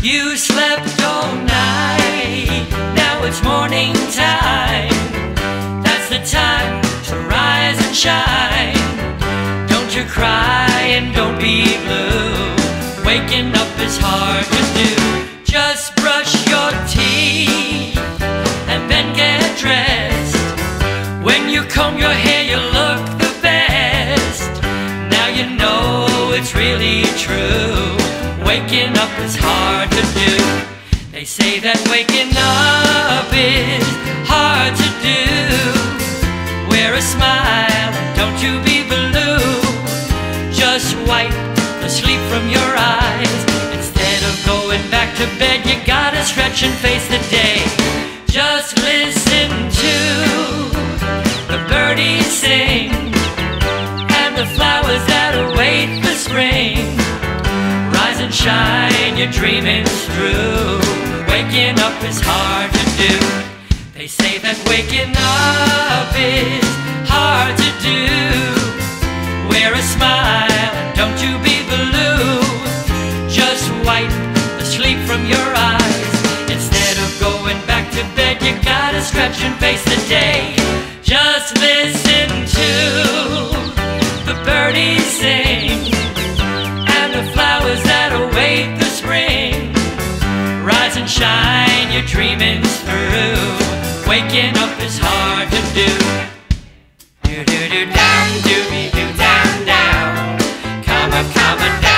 You slept all night, now it's morning time. That's the time to rise and shine. Don't you cry and don't be blue. Waking up is hard to do. Just brush your teeth and then get dressed. When you comb your hair you look the best. Now you know it's really true. Waking up is hard to do. They say that waking up is hard to do. Wear a smile and don't you be blue. Just wipe the sleep from your eyes. Instead of going back to bed, you gotta stretch and face the day. Just listen to the birdies sing and the flowers that await the spring. Rise and shine, your dreaming's through. Waking up is hard to do. They say that waking up is hard to do. Wear a smile and don't you be blue. Just wipe the sleep from your eyes. Instead of going back to bed, you gotta stretch and face the day. Just listen to the birdies sing and the flowers that await the spring. Rise and shine, your dreaming's through. Waking up is hard to do. Do do do down, do be do down down. Come up down.